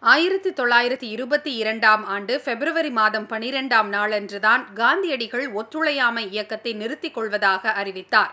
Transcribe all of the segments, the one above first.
1922 ஆண்டு பிப்ரவரி மாதம் 12ஆம் நாளன்றுதான் காந்தியடிகள் ஒத்துழையாமை இயக்கத்தை நிறுத்திக் கொள்வதாக அறிவித்தார்.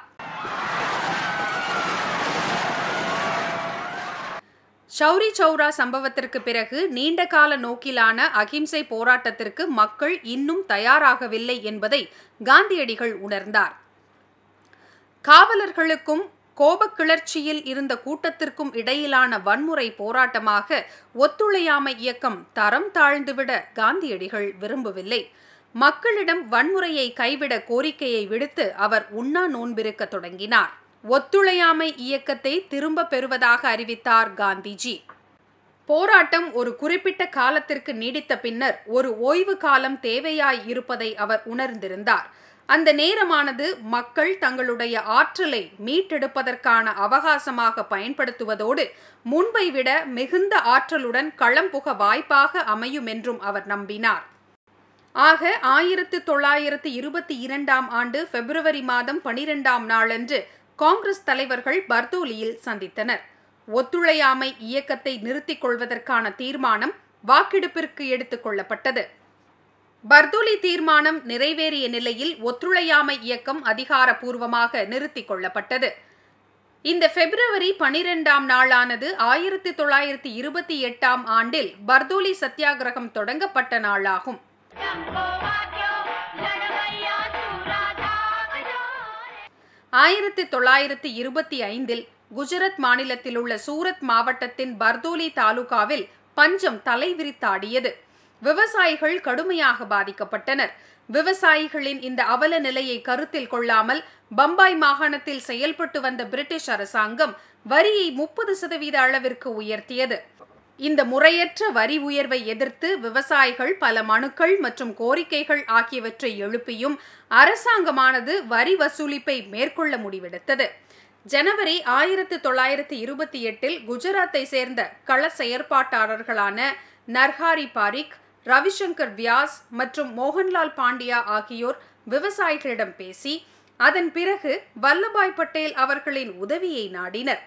சௌரி சௌரா சம்பவத்திற்கு பிறகு நீண்டகால நோக்கிலான அகிம்சை போராட்டத்திற்கு மக்கள் இன்னும் தயாராகவில்லை என்பதை காந்தியடிகள் உணர்ந்தார். காவலர்களுக்கும் கோபக்கிளர்ச்சியில் இருந்த கூட்டத்திற்கும் இடையிலான வன்முறை போராட்டமாக ஒத்துழையாமை இயக்கம் தரம் தாழ்ந்துவிட காந்தியடிகள் விரும்பவில்லை. மக்களிடம் வன்முறையை கைவிட கோரிக்கையை விடுத்து அவர் உண்ணா நோன்பிருக்க தொடங்கினார். ஒத்துழையாமை இயக்கத்தை திரும்ப பெறுவதாக அறிவித்தார் காந்திஜி. போராட்டம் ஒரு குறிப்பிட்ட காலத்திற்கு நீடித்த பின்னர் ஒரு ஓய்வு காலம் தேவையாய் இருப்பதை அவர் உணர்ந்திருந்தார். அந்த நேரமானது மக்கள் தங்களுடைய ஆற்றலை மீட்டெடுப்பதற்கான அவகாசமாக பயன்படுத்துவதோடு முன்பை விட மிகுந்த ஆற்றலுடன் களம் புக வாய்ப்பாக அமையும் என்றும் அவர் நம்பினார். ஆக 1922ஆம் ஆண்டு பிப்ரவரி மாதம் 12ஆம் நாளன்று காங்கிரஸ் தலைவர்கள் பர்தோலியில் சந்தித்தனர். ஒத்துழையாமை இயக்கத்தை நிறுத்திக் கொள்வதற்கான தீர்மானம் வாக்கெடுப்பிற்கு எடுத்துக் கொள்ளப்பட்டது. பர்தோலி தீர்மானம் நிறைவேறிய நிலையில் ஒத்துழையாமை இயக்கம் அதிகாரப்பூர்வமாக நிறுத்திக் கொள்ளப்பட்டது. இந்த பிப்ரவரி 12ஆம் நாளானது 1928ஆம் ஆண்டில் பர்தோலி சத்தியாகிரகம் தொடங்கப்பட்ட நாளாகும். 1925இல் குஜராத் மாநிலத்தில் உள்ள சூரத் மாவட்டத்தின் பர்தோலி தாலுகாவில் பஞ்சம் தலைவிரித்தாடியது. விவசாயிகள் கடுமையாக பாதிக்கப்பட்டனர். விவசாயிகளின் இந்த அவல நிலையை கருத்தில் கொள்ளாமல் பம்பாய் மாகாணத்தில் செயல்பட்டு வந்த பிரிட்டிஷ் அரசாங்கம் வரியை 30% அளவிற்கு உயர்த்தியது. இந்த முறையற்ற வரி உயர்வை எதிர்த்து விவசாயிகள் பல மனுக்கள் மற்றும் கோரிக்கைகள் ஆகியவற்றை எழுப்பியும் அரசாங்கமானது வரி வசூலிப்பை மேற்கொள்ள முடிவெடுத்தது. ஜனவரி 1928இல் குஜராத்தை சேர்ந்த கள செயற்பாட்டாளர்களான நர்ஹாரி பாரிக், ரவிசங்கர் வியாஸ் மற்றும் மோகன்லால் பாண்டியா ஆகியோர் விவசாயிகளிடம் பேசி அதன் பிறகு வல்லபாய் பட்டேல் அவர்களின் உதவியை நாடினர்.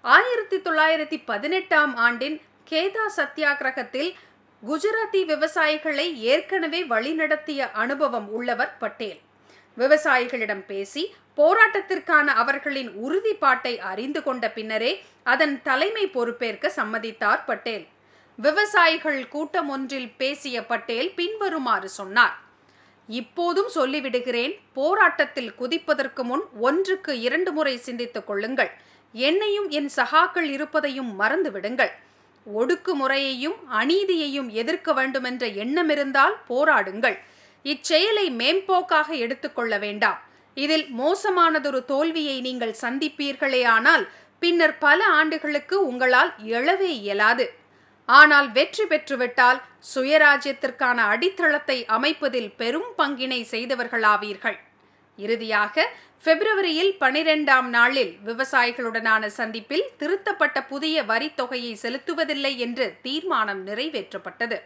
1918ஆம் ஆண்டின் கேதா சத்தியாகிரகத்தில் குஜராத்தி விவசாயிகளை ஏற்கனவே வழிநடத்திய அனுபவம் உள்ளவர் பட்டேல். விவசாயிகளிடம் பேசி போராட்டத்திற்கான அவர்களின் உறுதிப்பாட்டை அறிந்து கொண்ட பின்னரே அதன் தலைமை பொறுப்பேற்க சம்மதித்தார் பட்டேல். விவசாயிகள் கூட்டம் ஒன்றில் பேசிய பட்டேல் பின்வருமாறு சொன்னார்: இப்போதும் சொல்லிவிடுகிறேன், போராட்டத்தில் குதிப்பதற்கு முன் 1க்கு 2 முறை சிந்தித்துக் கொள்ளுங்கள். என்னையும் என் சகாக்கள் இருப்பதையும் மறந்து விடுங்கள். ஒடுக்குமுறையையும் அநீதியையும் எதிர்க்க வேண்டுமென்ற எண்ணம் இருந்தால் போராடுங்கள். இச்செயலை மேம்போக்காக எடுத்துக்கொள்ள வேண்டாம். இதில் மோசமானதொரு தோல்வியை நீங்கள் சந்திப்பீர்களேயானால் பின்னர் பல ஆண்டுகளுக்கு உங்களால் எழவே இயலாது. ஆனால் வெற்றி பெற்றுவிட்டால் சுயராஜ்யத்திற்கான அடித்தளத்தை அமைப்பதில் பெரும் பங்கினை செய்தவர்களாவீர்கள். இறுதியாக பிப்ரவரியில் 12ஆம் நாளில் விவசாயிகளுடனான சந்திப்பில் திருத்தப்பட்ட புதிய வரி தொகையை செலுத்துவதில்லை என்று தீர்மானம் நிறைவேற்றப்பட்டது.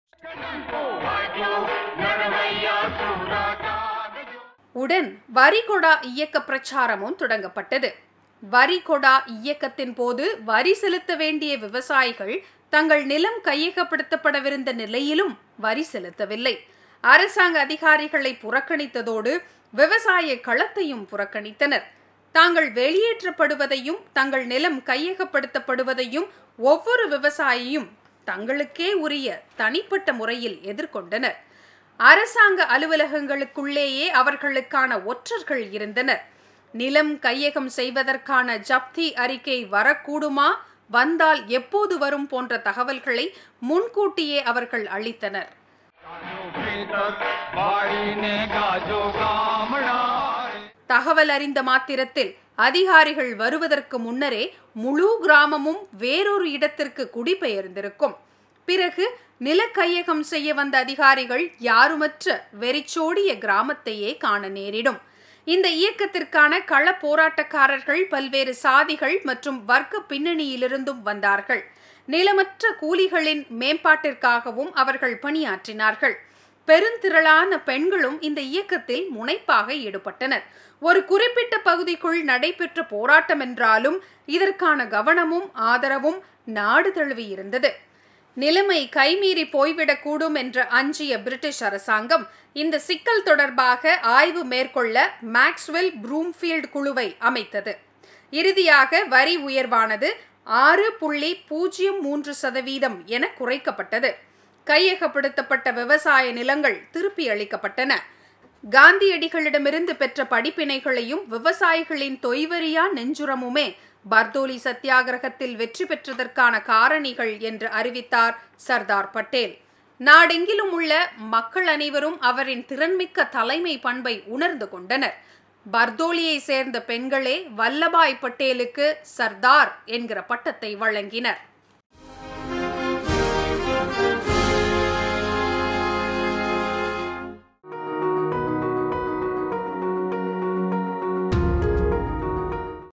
உடன் வரிகொடா இயக்க பிரச்சாரமும் தொடங்கப்பட்டது. வரிகொடா இயக்கத்தின் போது வரி செலுத்த வேண்டிய விவசாயிகள் தங்கள் நிலம் கையகப்படுத்தப்படவிருந்த நிலையிலும் வரி செலுத்தவில்லை. அரசாங்க அதிகாரிகளை புறக்கணித்ததோடு விவசாய களத்தையும் புறக்கணித்தனர். தாங்கள் வெளியேற்றப்படுவதையும் தங்கள் நிலம் கையகப்படுத்தப்படுவதையும் ஒவ்வொரு விவசாயியும் தங்களுக்கே உரிய தனிப்பட்ட முறையில் எதிர்கொண்டனர். அரசாங்க அலுவலகங்களுக்குள்ளேயே அவர்களுக்கான ஒற்றர்கள் இருந்தனர். நிலம் கையகம் செய்வதற்கான ஜப்தி அறிக்கை வரக்கூடுமா, வந்தால் எப்போது வரும் போன்ற தகவல்களை முன்கூட்டியே அவர்கள் அளித்தனர். தகவல் அறிந்த மாத்திரத்தில் அதிகாரிகள் வருவதற்கு முன்னரே முழு கிராமமும் வேறொரு இடத்திற்கு குடிபெயர்ந்திருக்கும். பிறகு நிலக்கையகம் செய்ய வந்த அதிகாரிகள் யாருமற்ற வெறிச்சோடிய கிராமத்தையே காண நேரிடும். இந்த இயக்கத்திற்கான கள போராட்டக்காரர்கள் பல்வேறு சாதிகள் மற்றும் வர்க்க பின்னணியிலிருந்தும் வந்தார்கள். நிலமற்ற கூலிகளின் மேம்பாட்டிற்காகவும் அவர்கள் பணியாற்றினார்கள். பெருந்திரளான பெண்களும் இந்த இயக்கத்தில் முனைப்பாக ஈடுபட்டனர். ஒரு குறிப்பிட்ட பகுதிக்குள் நடைபெற்ற போராட்டம் என்றாலும் இதற்கான கவனமும் ஆதரவும் நாடு தழுவி இருந்தது. நிலைமை கைமீறி போய்விடக்கூடும் என்று அஞ்சிய பிரிட்டிஷ் அரசாங்கம் இந்த சிக்கல் தொடர்பாக ஆய்வு மேற்கொள்ள மேக்ஸ்வெல் ப்ரூம்ஃபீல்ட் குழுவை அமைத்தது. இறுதியாக வரி உயர்வானது 6.03% என குறைக்கப்பட்டது. கையகப்படுத்தப்பட்ட விவசாய நிலங்கள் திருப்பி அளிக்கப்பட்டன. காந்தியடிகளிடமிருந்து பெற்ற படிப்பினைகளையும் விவசாயிகளின் தொய்வறியா நெஞ்சுரமுமே பர்தோலி சத்தியாகிரகத்தில் வெற்றி பெற்றதற்கான காரணிகள் என்று அறிவித்தார் சர்தார் பட்டேல். நாடெங்கிலும் உள்ள மக்கள் அனைவரும் அவரின் திறன்மிக்க தலைமை பண்பை உணர்ந்து கொண்டனர். பர்தோலியை சேர்ந்த பெண்களே வல்லபாய் பட்டேலுக்கு சர்தார் என்கிற பட்டத்தை வழங்கினர்.